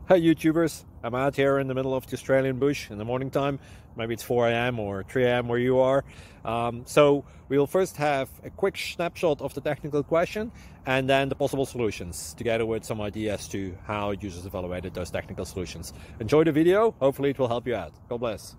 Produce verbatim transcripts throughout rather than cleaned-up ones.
Hi YouTubers, I'm out here in the middle of the Australian bush in the morning time. Maybe it's four A M or three A M where you are. Um, so we'll first have a quick snapshot of the technical question and then the possible solutions, together with some ideas to how users evaluated those technical solutions. Enjoy the video, hopefully it will help you out. God bless.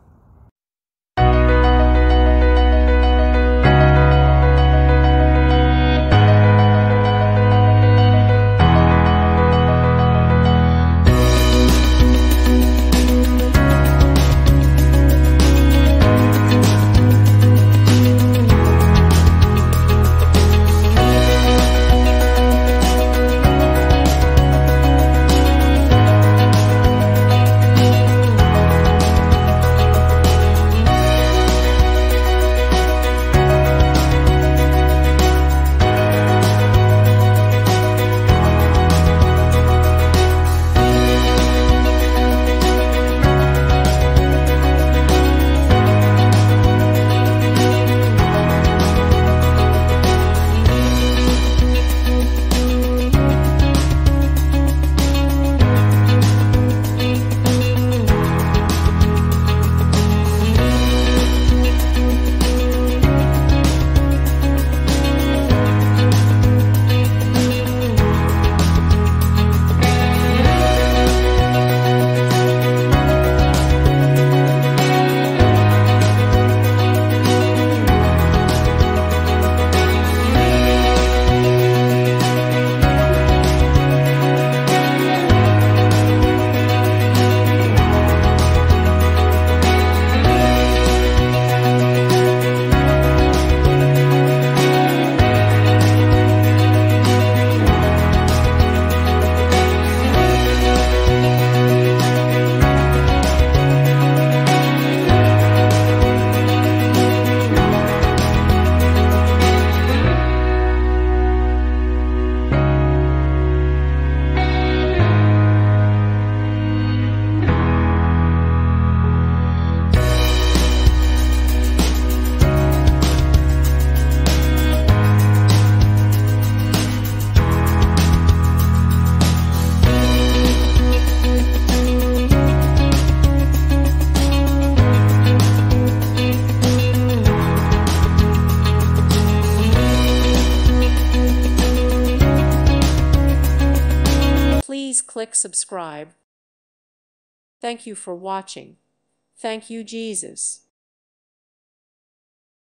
Please click subscribe. Thank you for watching. Thank you, Jesus.